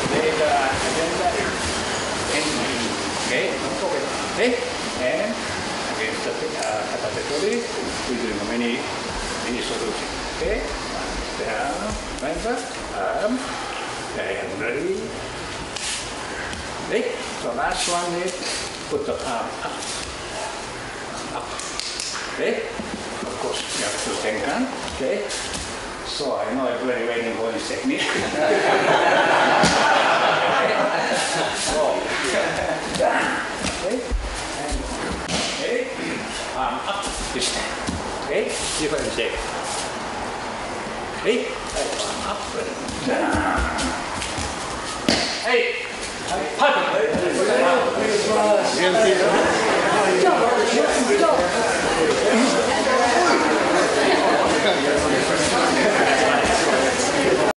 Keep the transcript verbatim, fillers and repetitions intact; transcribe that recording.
later agenda and okay, don't forget. Okay, and against the uh, category, we do many many solutions. Okay, down, remember, arm, and ready. Okay, so last one is put the arm up, up. Okay, of course you have to tenkan. Okay, so I know everybody waiting for this technique. So, down. Okay, and okay, arm up this time. Okay, different shape. Okay, arm up, down. Hey, perfect.